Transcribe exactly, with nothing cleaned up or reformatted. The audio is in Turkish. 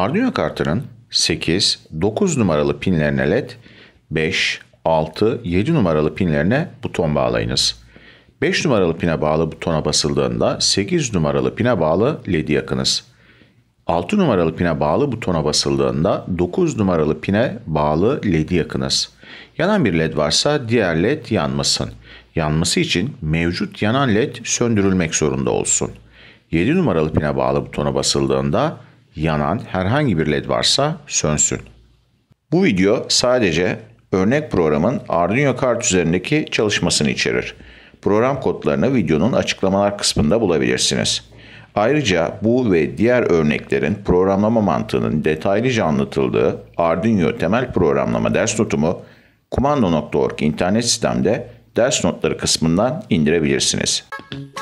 Arduino kartının sekiz, dokuz numaralı pinlerine led, beş, altı, yedi numaralı pinlerine buton bağlayınız. beş numaralı pine bağlı butona basıldığında sekiz numaralı pine bağlı ledi yakınız. altı numaralı pine bağlı butona basıldığında dokuz numaralı pine bağlı ledi yakınız. Yanan bir led varsa diğer led yanmasın. Yanması için mevcut yanan led söndürülmek zorunda olsun. yedi numaralı pine bağlı butona basıldığında yanan herhangi bir led varsa sönsün. Bu video sadece örnek programın Arduino kart üzerindeki çalışmasını içerir. Program kodlarını videonun açıklamalar kısmında bulabilirsiniz. Ayrıca bu ve diğer örneklerin programlama mantığının detaylıca anlatıldığı Arduino temel programlama ders notumu kumando nokta org internet sitemde ders notları kısmından indirebilirsiniz.